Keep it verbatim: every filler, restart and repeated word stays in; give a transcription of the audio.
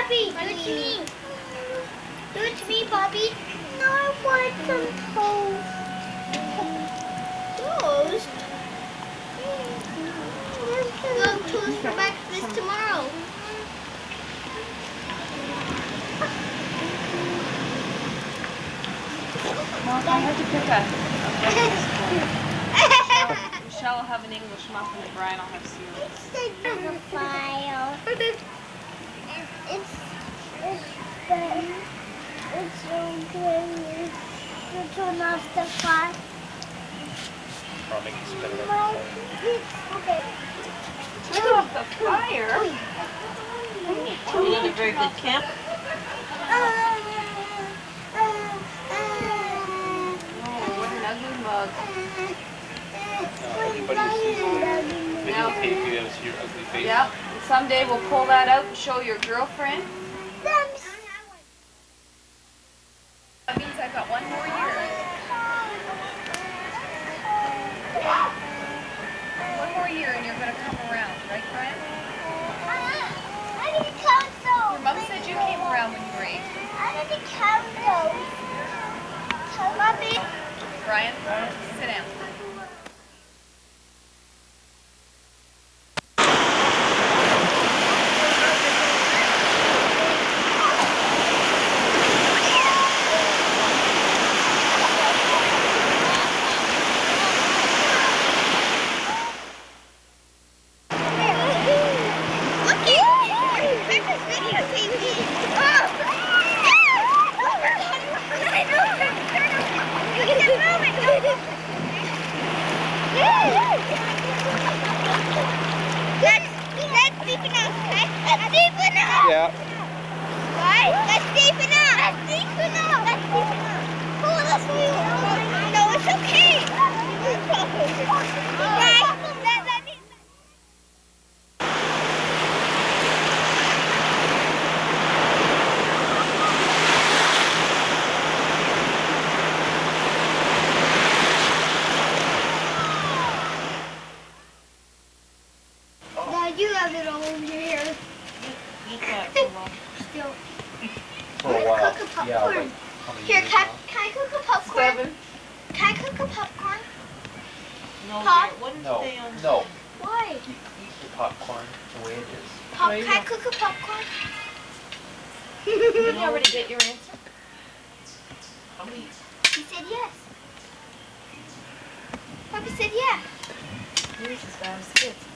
Poppy, do it to me. Do it to me, Poppy. No, I want some toast. Toast? We'll have toast for breakfast tomorrow. Mom, I have to pick a, a breakfast for you. Michelle will have an English muffin and Brian will have cereal. It's a file. It's it's been it's okay to turn off the fire. I'll make you spin it My, up. okay. Turn off the fire? You need a very good camp. Uh, What an ugly mug. Everybody will see you. Now- Videotape you to see your ugly face. Yep. Someday we'll pull that out and show your girlfriend. That means I've got one more year. One more year and you're going to come around, right, Brian? I need to count those. Your mom said you came around when you were eight. I need to count those. Mommy. Brian, sit down. Yeah. Right? That's deep enough. That's deep enough. That's deep enough. Oh, that's deep enough. No, it's okay. Right? That, that is... Now you have it all over your hair. Eat that for a while. Still. For a while. Cook a Yeah, popcorn. like how many Here, years can, now? can I cook a popcorn? Seven. Can I cook a popcorn? No, Pop? it wouldn't No, stay on. no. Why? You eat the popcorn the way it is. Pop, There you can I go. cook a popcorn? Did you already get your answer? How many? He said yes. Papa said yeah. Yours is bad as kids.